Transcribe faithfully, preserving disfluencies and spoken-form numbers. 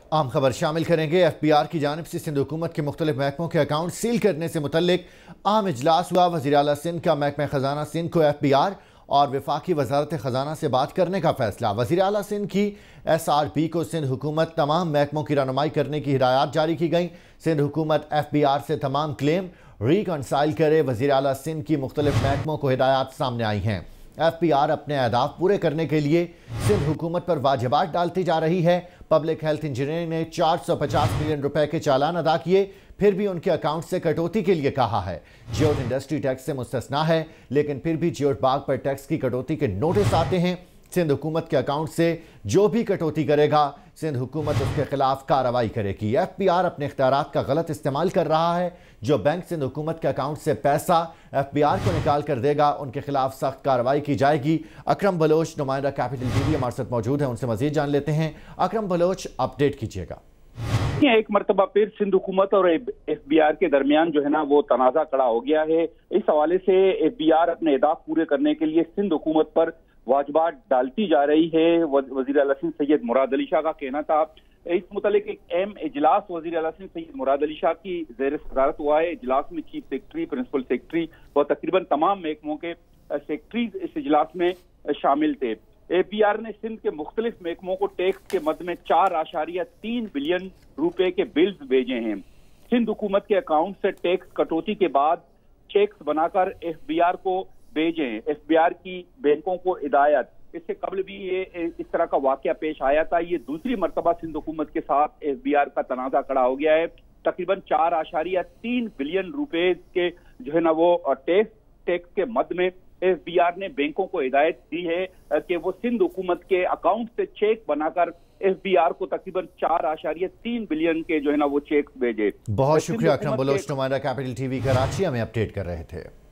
आम खबर शामिल करेंगे। एफ बी आर की जानिब से सिंध हुकूमत के मुख्तलिफ महकमों के अकाउंट सील करने से मुतल्लिक अहम इजलास हुआ। वज़ीर आला सिंध का महकमा खजाना सिंध को एफ बी आर और वफाकी वजारत खजाना से बात करने का फैसला। वज़ीर आला सिंध की एस आर पी को सिंध हुकूमत तमाम महकमों की रहनुमाई करने की हिदायत जारी की गई। सिंध हुकूमत एफ बी आर से तमाम क्लेम रिकनसाइल करे। वज़ीर आला सिंध की मुख्तलिफ महकमों को हिदायत सामने आई हैं। एफ बी आर अपने अहदाफ पूरे करने के लिए सिंध हुकूमत पर वाजिबात डालती जा रही है। पब्लिक हेल्थ इंजीनियरिंग ने चार सौ पचास मिलियन रुपए के चालान अदा किए, फिर भी उनके अकाउंट से कटौती के लिए कहा है। जियोट इंडस्ट्री टैक्स से मुस्तस्ना है, लेकिन फिर भी जियोट बाग पर टैक्स की कटौती के नोटिस आते हैं। सिंध हुकूमत के अकाउंट से जो भी कटौती करेगा, सिंध हुकूमत उसके खिलाफ कार्रवाई करेगी। एफ बी आर अपने इख्तियारात का गलत इस्तेमाल कर रहा है। जो बैंक सिंध हुकूमत के अकाउंट से पैसा एफ बी आर को निकाल कर देगा, उनके खिलाफ सख्त कार्रवाई की जाएगी। अकरम बलोच नुमाइंदा कैपिटल टीवी हमारे साथ मौजूद है, उनसे मजीद जान लेते हैं। अकरम बलोच, अपडेट कीजिएगा। एक मरतबा फिर सिंध हुकूमत और एफ बी आर के दरमियान जो है ना वो तनाज़ा खड़ा हो गया है। इस हवाले से एफ बी आर अपने अहदाफ पूरे करने के लिए सिंध हुकूमत पर वाजिबात डालती जा रही है। वज़ीर आला सिंध सैयद मुराद अली शाह का कहना था। इस मुतालिक एक अहम इजलास वज़ीर आला सिंध सैयद मुराद अली शाह की ज़ेर सदारत हुआ है। इजलास में चीफ सेक्रेटरी, प्रिंसिपल सेक्रेटरी और तकरीबन तमाम महकमों के सेक्रेटरीज इस इजलास में शामिल थे। एफ बी आर ने सिंध के मुख्तलिफ महकमों को टैक्स के मद में चार आशारिया तीन बिलियन रुपए के बिल्स भेजे हैं। सिंध हुकूमत के अकाउंट से टैक्स कटौती के बाद चेक्स बनाकर एफ बी आर को भेजें। एफ बी आर की बैंकों को हिदायत। इससे कबल भी ये इस तरह का वाकया पेश आया था। ये दूसरी मरतबा सिंध हुकूमत के साथ एफ बी आर का तनाज़ा खड़ा हो गया है। तकरीबन चार आशारिया तीन बिलियन रुपए के जो है ना वो टैक्स टैक्स के मद में एफ बी आर ने बैंकों को हिदायत दी है कि वो सिंध हुकूमत के अकाउंट से चेक बनाकर एफ बी आर को तकरीबन चार आशारिया तीन बिलियन के जो है ना वो चेक भेजे। बहुत शुक्रिया अकरम बलोच, नुमाइंदा कैपिटल टीवी कराची, हमें अपडेट कर रहे थे।